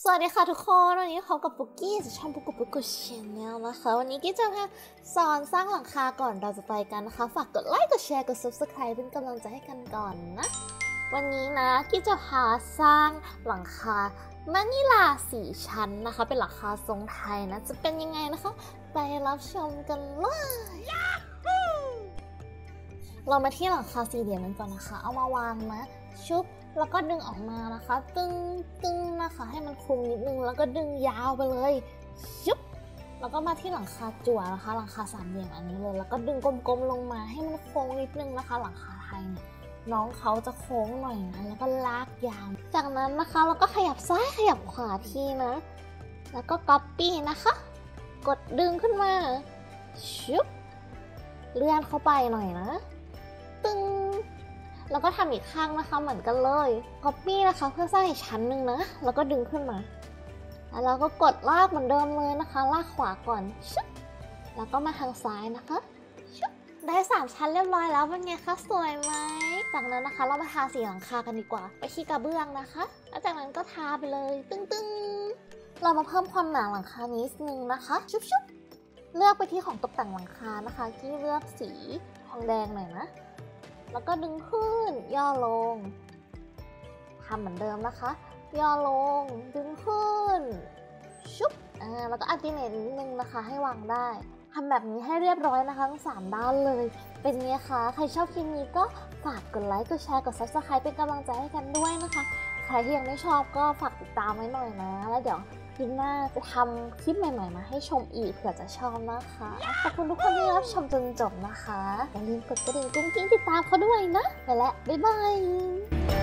สวัสดีค่ะทุกคนวันนี้พบกับปุ๊กกี้จากช่องปุ๊กกี้ชาแนลนะคะวันนี้กิ๊จะมาสอนสร้างหลังคาก่อนเราจะไปกันนะคะฝากกดไลค์กดแชร์กด subscribe เป็นกำลังใจให้กันก่อนนะวันนี้นะกิ๊จะพาสร้างหลังคามะนิลา4 ชั้นนะคะเป็นหลังคาทรงไทยนะจะเป็นยังไงนะคะไปรับชมกันเลยเรามาที่หลังคา4 เหลี่ยมกันก่อนนะคะเอามาวางนะชุบแล้วก็ดึงออกมานะคะตึงนะคะให้มันคลุมนิดนึงแล้วก็ดึงยาวไปเลยชุบแล้วก็มาที่หลังคาจั่วนะคะหลังคา3 เหลี่ยมอันนี้เลยแล้วก็ดึงกลมๆลงมาให้มันโค้งนิดนึงนะคะหลังคาไทยเนี่ยน้องเขาจะโค้งหน่อยนะแล้วก็ลากยาวจากนั้นนะคะเราก็ขยับซ้ายขยับขวาทีนะแล้วก็ copy นะคะกดดึงขึ้นมาชุบเลื่อนเข้าไปหน่อยนะตึงแล้วก็ทำอีกข้างนะคะเหมือนกันเลย copy นะคะเพื่อสร้างอีกชั้นหนึ่งนะแล้วก็ดึงขึ้นมาแล้วเราก็กดลากเหมือนเดิมเลยนะคะลากขวาก่อนชึบแล้วก็มาทางซ้ายนะคะชึบได้3 ชั้นเรียบร้อยแล้วเป็นไงคะสวยไหมจากนั้นนะคะเรามาทาสีหลังคากันดีกว่าไปที่กระเบื้องนะคะแล้วจากนั้นก็ทาไปเลยตึงเรามาเพิ่มความหนาหลังคานิดนึงนะคะชุบเลือกไปที่ของตกแต่งหลังคานะคะที่เลือกสีทองแดงหน่อยนะแล้วก็ดึงขึ้นย่อลงทำเหมือนเดิมนะคะย่อลงดึงขึ้นชุบแล้วก็อัลเทอร์เนทนิดนึงนะคะให้วางได้ทำแบบนี้ให้เรียบร้อยนะคะทั้ง3 ด้านเลยเป็นไงคะใครชอบคลิปนี้ก็ฝากกดไลค์กดแชร์กด subscribe เป็นกำลังใจให้กันด้วยนะคะใครที่ยังไม่ชอบก็ฝากติดตามไว้หน่อยนะแล้วเดี๋ยวคลิปหน้าจะทำคลิปใหม่ๆมาให้ชมอีกเผื่อจะชอบนะคะขอบคุณทุกคนที่รับชมจนจบนะคะอย่าลืมกดกระดิ่งกุ้งกิ้งติดตามเขาด้วยนะไปแล้วบ๊ายบาย